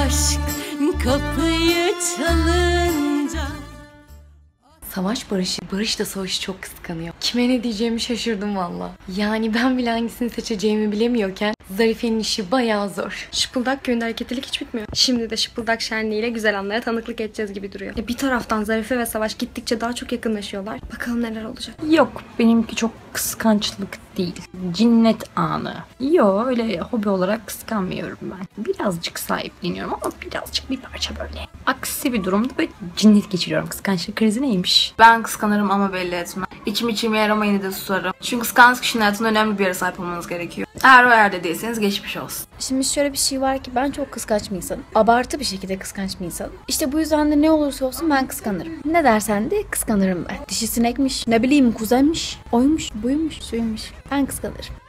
aşk kapıyı çalınca. Savaş Barış'ı, Barış da Savaş'ı çok kıskanıyor. Kime ne diyeceğimi şaşırdım valla. Yani ben bile hangisini seçeceğimi bilemiyorken Zarife'nin işi bayağı zor. Şıpıldak köyünde hareketlilik hiç bitmiyor. Şimdi de Şıpıldak şenliğiyle güzel anlara tanıklık edeceğiz gibi duruyor. Bir taraftan Zarife ve Savaş gittikçe daha çok yakınlaşıyorlar. Bakalım neler olacak. Yok, benimki çok kıskançlık değil. Cinnet anı. Yok, öyle hobi olarak kıskanmıyorum ben. Birazcık sahipleniyorum ama birazcık bir parça böyle. Aksi bir durumda böyle cinnet geçiriyorum. Kıskançlık krizi neymiş? Ben kıskanırım ama belli etmem. İçim içime yer ama yine de susarım. Çünkü kıskanç kişinin hayatında önemli bir yere sahip olmanız gerekiyor. Eğer o yerde değilseniz geçmiş olsun. Şimdi şöyle bir şey var ki ben çok kıskanç bir insanım. Abartı bir şekilde kıskanç bir insanım. İşte bu yüzden de ne olursa olsun ben kıskanırım. Ne dersen de kıskanırım ben. Dişi sinekmiş, ne bileyim kuzenmiş, oymuş, buymuş, suymuş. Ben kıskanırım.